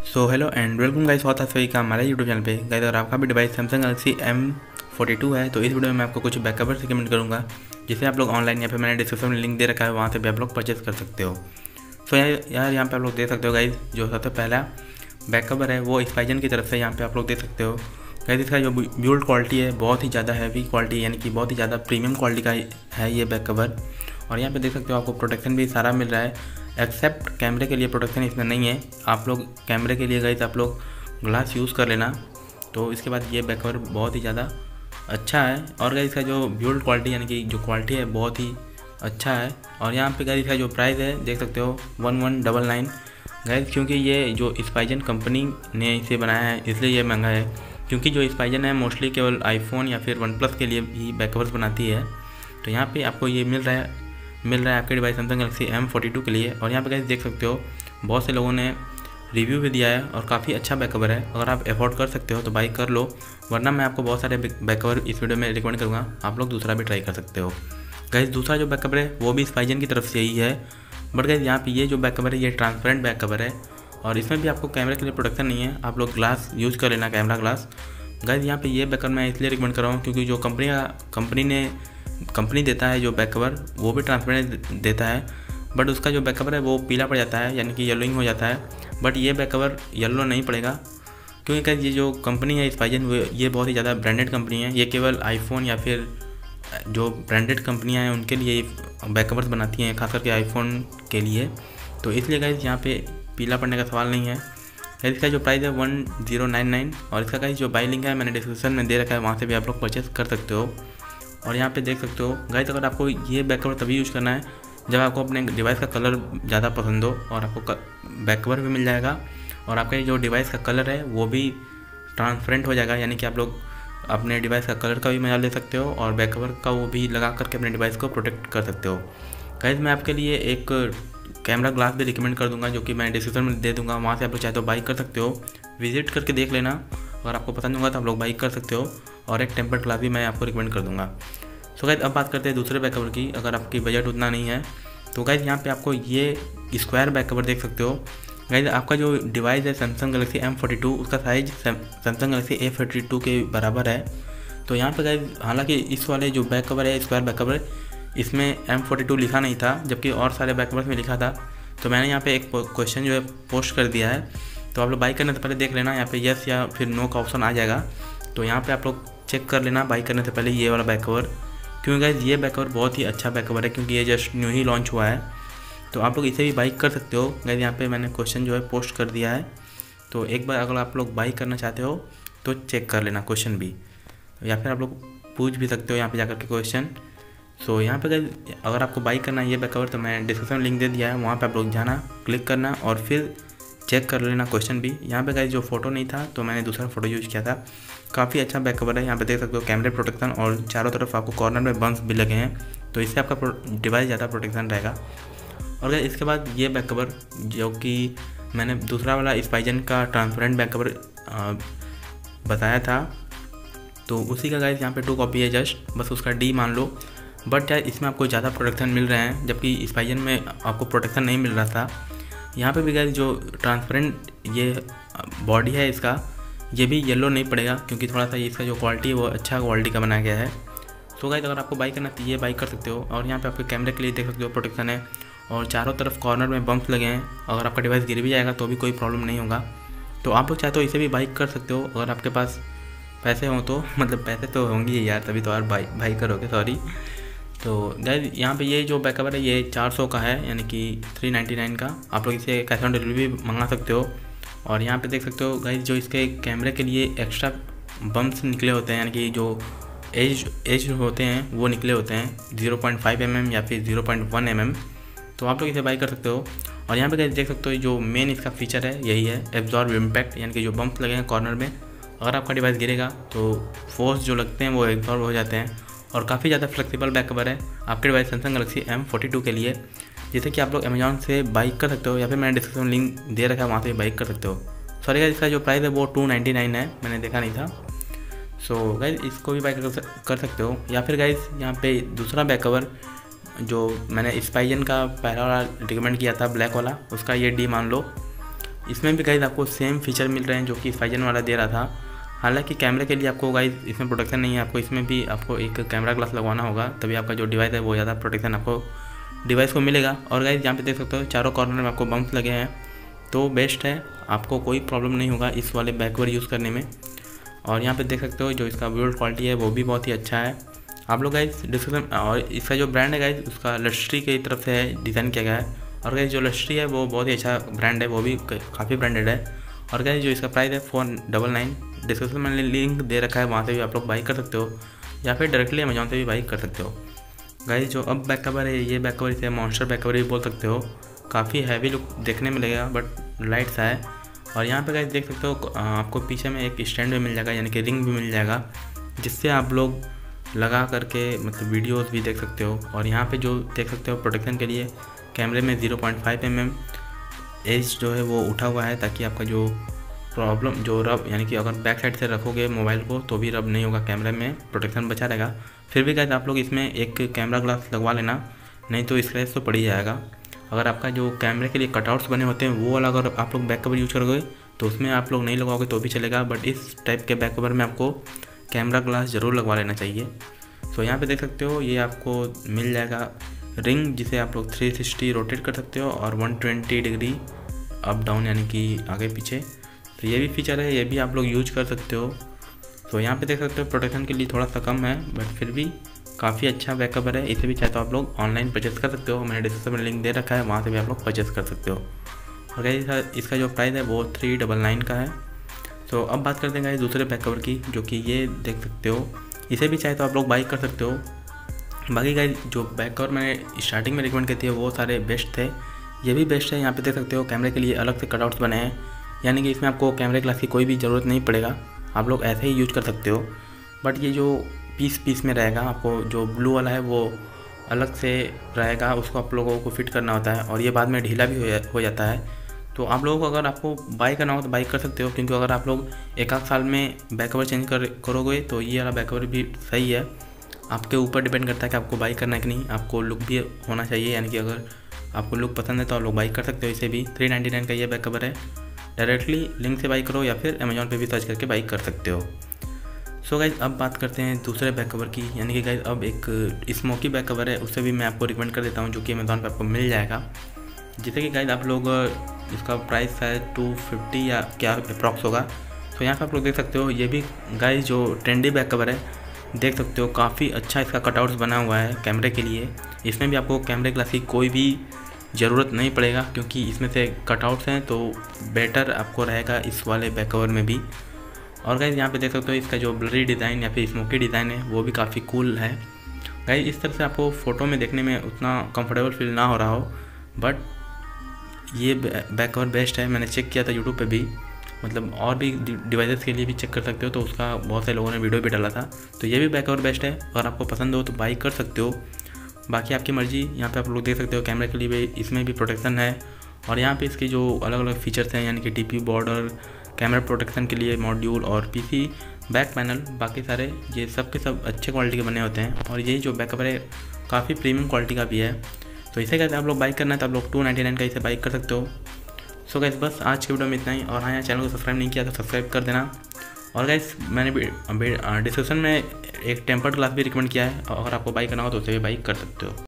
So hello and welcome guys, स्वागत है सभी का हमारे यूट्यूब चैनल पे। गाइस अगर आपका भी डिवाइस सैमसंग गैलेक्सी M42 है तो इस वीडियो में मैं आपको कुछ बैकअप रिकमेंड करूँगा जिसे आप लोग ऑनलाइन या फिर मैंने डिस्क्रिप्शन में लिंक दे रखा है, वहाँ से भी आप लोग परचेस कर सकते हो। सो यार यहाँ पे आप लोग देख सकते हो गाइस, जो सबसे पहला बैकअवर है वो स्पाइजन की तरफ से यहाँ पे आप लोग देख सकते हो। गाइस इसका जो बिल्ड क्वालिटी है बहुत ही ज़्यादा हैवी क्वालिटी, यानी कि बहुत ही ज़्यादा प्रीमियम क्वालिटी का है ये बैकअवर। और यहाँ पे देख सकते हो आपको प्रोटेक्शन भी सारा मिल रहा है, एक्सेप्ट कैमरे के लिए प्रोटेक्शन इसमें नहीं है। आप लोग कैमरे के लिए गाइस आप लोग ग्लास यूज़ कर लेना। तो इसके बाद ये बैकअवर बहुत ही ज़्यादा अच्छा है। और गाइस इसका जो बिल्ड क्वालिटी यानी कि जो क्वालिटी है बहुत ही अच्छा है। और यहाँ पे गाइस इसका जो प्राइस है देख सकते हो 1199 गाइस, क्योंकि ये जो स्पाइजन कंपनी ने इसे बनाया है इसलिए ये महंगा है। क्योंकि जो स्पाइजन है मोस्टली केवल आईफोन या फिर वन प्लस के लिए ही बैकअवर्स बनाती है। तो यहाँ पे आपको ये मिल रहा है आपके डिवाइस सैमसंग गैलेक्सी M42 के लिए। और यहाँ पे गाइस देख सकते हो बहुत से लोगों ने रिव्यू भी दिया है और काफ़ी अच्छा बैकअवर है। अगर आप अफोर्ड कर सकते हो तो बाई कर लो, वरना मैं आपको बहुत सारे बैकअवर इस वीडियो में रिकमेंड करूँगा, आप लोग दूसरा भी ट्राई कर सकते हो। गाइस दूसरा जो बैकअवर है वो भी स्पाइजन की तरफ से ही है, बट गाइस यहाँ पे ये जो बैकअवर है ये ट्रांसपेरेंट बैकअवर है और इसमें भी आपको कैमरे के लिए प्रोटेक्शन नहीं है। आप लोग ग्लास यूज़ कर लेना, कैमरा ग्लास। गाइस यहाँ पे ये बैकअवर मैं इसलिए रिकमेंड कर रहा हूँ क्योंकि जो कंपनी देता है जो बैकअवर वो भी ट्रांसपेरेंट देता है, बट उसका जो बैकअवर है वो पीला पड़ जाता है, यानी कि येलोइंग हो जाता है। बट ये बैकअवर येलो नहीं पड़ेगा क्योंकि ये जो कंपनी है स्पाइजन ये बहुत ही ज़्यादा ब्रांडेड कंपनी है। ये केवल आईफोन या फिर जो ब्रांडेड कंपनियां हैं उनके लिए बैकअवर्स बनाती हैं, खास करके आईफोन के लिए। तो इसलिए गाइस यहाँ पे पीला पड़ने का सवाल नहीं है। गाइस इसका जो प्राइस है 1099 और इसका गाइस जो बाई लिंक है मैंने डिस्क्रिप्शन में दे रखा है, वहाँ से भी आप लोग परचेस कर सकते हो। और यहाँ पे देख सकते हो गाइस, अगर आपको ये बैकअवर तभी यूज़ करना है जब आपको अपने डिवाइस का कलर ज़्यादा पसंद हो और आपको बैकअवर भी मिल जाएगा और आपका जो डिवाइस का कलर है वो भी ट्रांसपेरेंट हो जाएगा, यानी कि आप लोग अपने डिवाइस का कलर का भी मजा ले सकते हो और बैकअवर का वो भी लगा करके अपने डिवाइस को प्रोटेक्ट कर सकते हो। गाइस मैं आपके लिए एक कैमरा ग्लास भी रिकमेंड कर दूंगा जो कि मैं डिस्क्रिप्शन में दे दूंगा, वहाँ से आप लोग चाहे तो बाई कर सकते हो, विजिट करके देख लेना। अगर आपको पसंद होगा तो आप लोग बाई कर सकते हो और एक टेम्पर्ड ग्लास भी मैं आपको रिकमेंड कर दूंगा। सो गाइस अब बात करते हैं दूसरे बैकअवर की। अगर आपकी बजट उतना नहीं है तो गाइस यहाँ पे आपको ये स्क्वायर बैकअवर देख सकते हो। गाइस आपका जो डिवाइस है सैमसंग गैलेक्सी M42 उसका साइज सैमसंग गैलेक्सी A52 के बराबर है। तो यहाँ पे गाइस हालांकि इस वाले जो बैकअवर है स्क्वायर बैकअवर इसमें M42 लिखा नहीं था, जबकि और सारे बैकअवर्स में लिखा था। तो मैंने यहाँ पे एक क्वेश्चन जो है पोस्ट कर दिया है, तो आप लोग बाई करने से पहले देख लेना, यहाँ पे यस या फिर नो का ऑप्शन आ जाएगा। तो यहाँ पे आप लोग चेक कर लेना बाई करने से पहले ये वाला बैकअवर, क्योंकि गाइस ये बैकअवर बहुत ही अच्छा बैकअवर है क्योंकि ये जस्ट न्यू ही लॉन्च हुआ है। तो आप लोग इसे भी बाई कर सकते हो। गाइस यहाँ पे मैंने क्वेश्चन जो है पोस्ट कर दिया है, तो एक बार अगर आप लोग बाई करना चाहते हो तो चेक कर लेना क्वेश्चन भी, या फिर आप लोग पूछ भी सकते हो यहाँ पे जाकर के क्वेश्चन। सो यहाँ पे गाइस अगर आपको बाई करना है ये बैकअवर तो मैं डिस्क्रिप्शन में लिंक दे दिया है, वहाँ पे आप लोग जाना, क्लिक करना और फिर चेक कर लेना क्वेश्चन भी। यहाँ पे गाइस जो फ़ोटो नहीं था तो मैंने दूसरा फ़ोटो यूज़ किया था। काफ़ी अच्छा बैकअवर है, यहाँ पे देख सकते हो कैमरे प्रोटेक्शन और चारों तरफ आपको कॉर्नर में बम्प्स भी लगे हैं, तो इससे आपका डिवाइस ज़्यादा प्रोटेक्शन रहेगा। और गाइस इसके बाद ये बैकअवर जो कि मैंने दूसरा वाला स्पाइजन का ट्रांसपेरेंट बैकअवर बताया था, तो उसी का गाइस यहाँ पे 2 कॉपी है, जस्ट बस उसका D मान लो। बट यार इसमें आपको ज़्यादा प्रोटेक्शन मिल रहे हैं जबकि स्पाइजन में आपको प्रोटेक्शन नहीं मिल रहा था। यहाँ पे भी गाइस जो ट्रांसपेरेंट ये बॉडी है इसका ये भी येलो नहीं पड़ेगा क्योंकि थोड़ा सा इसका जो क्वालिटी है वो अच्छा क्वालिटी का बनाया गया है। तो गाइस अगर आपको बाई करना तो ये बाई कर सकते हो। और यहाँ पे आपके कैमरे के लिए देख सकते हो प्रोटेक्शन है और चारों तरफ कॉर्नर में बम्प्स लगे हैं, अगर आपका डिवाइस गिर भी जाएगा तो भी कोई प्रॉब्लम नहीं होगा। तो आप लोग चाहते हो इसे भी बाई कर सकते हो अगर आपके पास पैसे हों तो, मतलब पैसे तो होंगे ही यार तभी तो और बाई करोगे, सॉरी। तो गाइस यहाँ पे ये जो बैकअवर है ये 400 का है, यानी कि 399 का। आप लोग इसे कैश ऑन डिलीवरी भी मंगा सकते हो। और यहाँ पे देख सकते हो गाइस जो इसके कैमरे के लिए एक्स्ट्रा बम्प्स निकले होते हैं, यानी कि जो एज होते हैं वो निकले होते हैं 0.5 mm या फिर 0.1 mm, तो आप लोग इसे बाई कर सकते हो। और यहाँ पे गाइस देख सकते हो जो मेन इसका फीचर है यही है एब्जॉर्ब इम्पैक्ट, यानी कि जो बम्प्स लगे हैं कॉर्नर में, अगर आपका डिवाइस गिरेगा तो फोर्स जो लगते हैं वो एब्जॉर्ब हो जाते हैं। और काफ़ी ज़्यादा फ्लेक्सिबल बैकअवर है आपके डिवाइस सैमसंग गैलेक्सी M42 के लिए, जैसे कि आप लोग अमेजॉन से बाई कर सकते हो या फिर मैंने डिस्क्रिप्शन में लिंक दे रखा है, वहाँ से बाई कर सकते हो। सॉरी गाइस इसका जो प्राइस है वो 299 है, मैंने देखा नहीं था। सो गाइस इसको भी बाई कर सकते हो। या फिर गाइस यहाँ पे दूसरा बैकअवर जो मैंने स्पाइजन का पहला वाला रिकमेंड किया था ब्लैक वाला, उसका ये D मान लो। इसमें भी गाइस आपको सेम फीचर मिल रहे हैं जो कि स्पाइजन वाला दे रहा था। हालांकि कैमरे के लिए आपको गाइस इसमें प्रोटेक्शन नहीं है, आपको इसमें भी आपको एक कैमरा ग्लास लगवाना होगा, तभी आपका जो डिवाइस है वो ज़्यादा प्रोटेक्शन आपको डिवाइस को मिलेगा। और गाइस यहाँ पे देख सकते हो चारों कॉर्नर में आपको बम्प्स लगे हैं, तो बेस्ट है, आपको कोई प्रॉब्लम नहीं होगा इस वाले बैकवर यूज़ करने में। और यहाँ पे देख सकते हो जो इसका बिल्ड क्वालिटी है वो भी बहुत ही अच्छा है। आप लोग गाइस डिस्क्रिप्शन, और इसका जो ब्रांड है गाइस उसका लस्ट्री की तरफ से डिज़ाइन किया गया है। और गाइस जो लस्ट्री है वो बहुत ही अच्छा ब्रांड है, वो भी काफ़ी ब्रांडेड है। और गाइस जो इसका प्राइस है 499, डिस्क्रिप्शन में लिंक दे रखा है, वहाँ से भी आप लोग बाई कर सकते हो या फिर डायरेक्टली अमेजॉन से भी बाई कर सकते हो। गाइस जो अब बैक कवर है, ये बैक कवर इसे मॉन्स्टर बैक कवर भी बोल सकते हो, काफ़ी हैवी लुक देखने में लगेगा बट लाइट सा है। और यहाँ पे गाइस देख सकते हो आपको पीछे में एक स्टैंड भी मिल जाएगा, यानी कि रिंग भी मिल जाएगा, जिससे आप लोग लगा करके मतलब वीडियोस भी देख सकते हो। और यहाँ पे जो देख सकते हो प्रोटेक्शन के लिए कैमरे में 0.5 mm एज जो है वो उठा हुआ है, ताकि आपका जो प्रॉब्लम जो रब, यानी कि अगर बैक साइड से रखोगे मोबाइल को तो भी रब नहीं होगा, कैमरे में प्रोटेक्शन बचा रहेगा। फिर भी गाइस आप लोग इसमें एक कैमरा ग्लास लगवा लेना, नहीं तो स्क्रैच तो पड़ ही जाएगा। अगर आपका जो कैमरे के लिए कटआउट्स बने होते हैं वो वाला अगर आप लोग बैक कवर यूज करोगे तो उसमें आप लोग नहीं लगाओगे तो भी चलेगा, बट इस टाइप के बैक कवर में आपको कैमरा ग्लास ज़रूर लगवा लेना चाहिए। सो यहाँ पे देख सकते हो ये आपको मिल जाएगा रिंग, जिसे आप लोग 360 रोटेट कर सकते हो और 120 डिग्री अप डाउन, यानी कि आगे पीछे। तो ये भी फीचर है, ये भी आप लोग यूज कर सकते हो। तो यहाँ पे देख सकते हो प्रोटेक्शन के लिए थोड़ा सा कम है, बट फिर भी काफ़ी अच्छा बैक कवर है। इसे भी चाहे तो आप लोग ऑनलाइन परचेस कर सकते हो, मैंने डिस्क्रिप्शन में लिंक दे रखा है, वहाँ से भी आप लोग परचेस कर सकते हो। और गाइस इसका जो प्राइस है वो 399 का है। तो अब बात करते हैं गाइस दूसरे बैक कवर की, जो कि ये देख सकते हो, इसे भी चाहे तो आप लोग बाई कर सकते हो। बाकी गाइस जो बैक कवर मैंने स्टार्टिंग में रिकमेंड की थी वो सारे बेस्ट थे, ये भी बेस्ट है। यहाँ पे देख सकते हो कैमरे के लिए अलग से कटआउट्स बने हैं, यानी कि इसमें आपको कैमरे ग्लास की कोई भी ज़रूरत नहीं पड़ेगा, आप लोग ऐसे ही यूज कर सकते हो। बट ये जो पीस में रहेगा, आपको जो ब्लू वाला है वो अलग से रहेगा, उसको आप लोगों को फिट करना होता है और ये बाद में ढीला भी हो जाता है। तो आप लोगों को अगर आपको बाई करना हो तो बाई कर सकते हो, क्योंकि अगर आप लोग एक आध साल में बैक कवर चेंज करोगे तो ये वाला बैक कवर भी सही है। आपके ऊपर डिपेंड करता है कि आपको बाई करना है कि नहीं, आपको लुक भी होना चाहिए, यानी कि अगर आपको लुक पसंद है तो आप लोग बाई कर सकते हो। इसे भी 399 का ये बैक कवर है, डायरेक्टली लिंक से बाई करो या फिर अमेजॉन पे भी सर्च करके बाई कर सकते हो। सो गाइज अब बात करते हैं दूसरे बैक कवर की, यानी कि गाइज अब एक स्मोकी बैक कवर है, उससे भी मैं आपको रिकमेंड कर देता हूँ, जो कि अमेजॉन पे आपको मिल जाएगा। जैसे कि गाइज आप लोग इसका प्राइस शायद 250 या क्या अप्रॉक्स होगा। तो यहाँ पर आप लोग देख सकते हो, ये भी गाइज जो ट्रेंडी बैक कवर है, देख सकते हो काफ़ी अच्छा इसका कटआउट्स बना हुआ है कैमरे के लिए। इसमें भी आपको कैमरे ग्लास की कोई भी ज़रूरत नहीं पड़ेगा, क्योंकि इसमें से कटआउट्स हैं, तो बेटर आपको रहेगा इस वाले बैक कवर में भी। और गाइज यहाँ पे देख सकते हो इसका जो ब्लरी डिज़ाइन या फिर स्मोकी डिज़ाइन है वो भी काफ़ी कूल है। गाइज इस तरह से आपको फ़ोटो में देखने में उतना कंफर्टेबल फील ना हो रहा हो, बट ये बैक कवर बेस्ट है। मैंने चेक किया था यूट्यूब पे भी, मतलब और भी डिवाइसेस के लिए भी चेक कर सकते हो, तो उसका बहुत से लोगों ने वीडियो भी डाला था। तो ये भी बैक कवर बेस्ट है, अगर आपको पसंद हो तो बाई कर सकते हो, बाकी आपकी मर्जी। यहाँ पे आप लोग देख सकते हो कैमरे के लिए भी इसमें भी प्रोटेक्शन है, और यहाँ पे इसके जो अलग अलग फीचर्स हैं, यानी कि टीपी बॉर्डर, कैमरा प्रोटेक्शन के लिए मॉड्यूल और पीसी बैक पैनल, बाकी सारे ये सब के सब अच्छे क्वालिटी के बने होते हैं। और ये जो बैक कवर है काफ़ी प्रीमियम क्वालिटी का भी है। तो इसे कहते हैं आप लोग बाई करना है तो आप लोग 299 का इसे बाई कर सकते हो। सो गाइस बस आज के वीडियो में इतना ही, और हाँ, चैनल को सब्सक्राइब नहीं किया तो सब्सक्राइब कर देना। और गाइस मैंने डिस्क्रिप्शन में एक टेम्पर्ड ग्लास भी रिकमेंड किया है, अगर आपको बाई करना हो तो उसे भी बाई कर सकते हो।